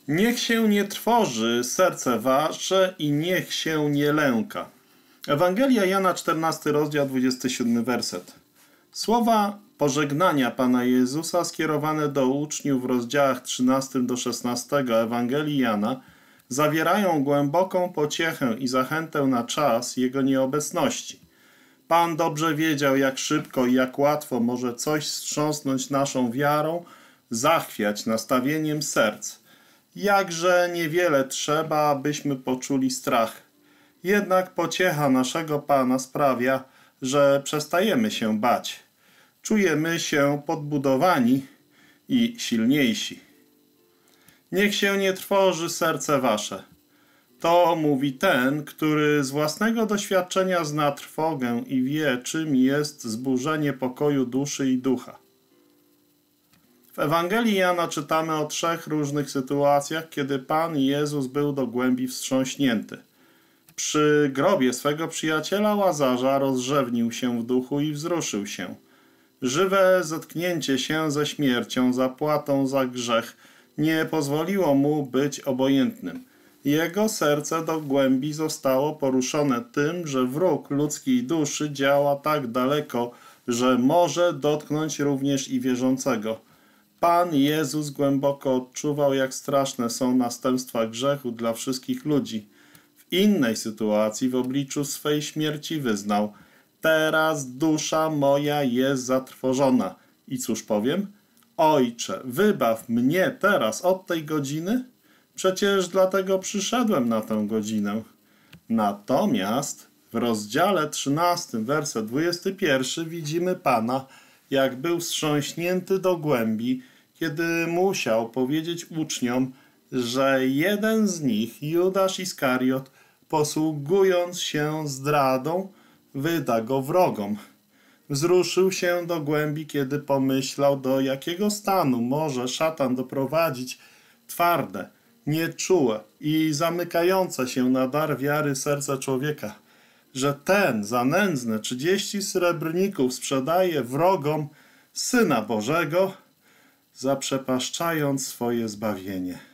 Niech się nie trwoży serce wasze i niech się nie lęka. Ewangelia Jana, 14 rozdział, 27 werset. Słowa pożegnania Pana Jezusa skierowane do uczniów w rozdziałach 13 do 16 Ewangelii Jana zawierają głęboką pociechę i zachętę na czas Jego nieobecności. Pan dobrze wiedział, jak szybko i jak łatwo może coś wstrząsnąć naszą wiarą, zachwiać nastawieniem serc. Jakże niewiele trzeba, abyśmy poczuli strach. Jednak pociecha naszego Pana sprawia, że przestajemy się bać. Czujemy się podbudowani i silniejsi. Niech się nie trwoży serce wasze. To mówi ten, który z własnego doświadczenia zna trwogę i wie, czym jest zburzenie pokoju duszy i ducha. W Ewangelii Jana czytamy o 3 różnych sytuacjach, kiedy Pan Jezus był do głębi wstrząśnięty. Przy grobie swego przyjaciela Łazarza rozrzewnił się w duchu i wzruszył się. Żywe zetknięcie się ze śmiercią, zapłatą za grzech nie pozwoliło mu być obojętnym. Jego serce do głębi zostało poruszone tym, że wróg ludzkiej duszy działa tak daleko, że może dotknąć również i wierzącego. Pan Jezus głęboko odczuwał, jak straszne są następstwa grzechu dla wszystkich ludzi. W innej sytuacji w obliczu swej śmierci wyznał: teraz dusza moja jest zatrwożona. I cóż powiem? Ojcze, wybaw mnie teraz od tej godziny? Przecież dlatego przyszedłem na tę godzinę. Natomiast w rozdziale 13, werset 21 widzimy Pana, jak był wstrząśnięty do głębi, kiedy musiał powiedzieć uczniom, że jeden z nich, Judasz Iskariot, posługując się zdradą, wyda go wrogom. Wzruszył się do głębi, kiedy pomyślał, do jakiego stanu może szatan doprowadzić twarde, nieczułe i zamykające się na dar wiary serce człowieka, że ten za nędzne 30 srebrników sprzedaje wrogom Syna Bożego, zaprzepaszczając swoje zbawienie.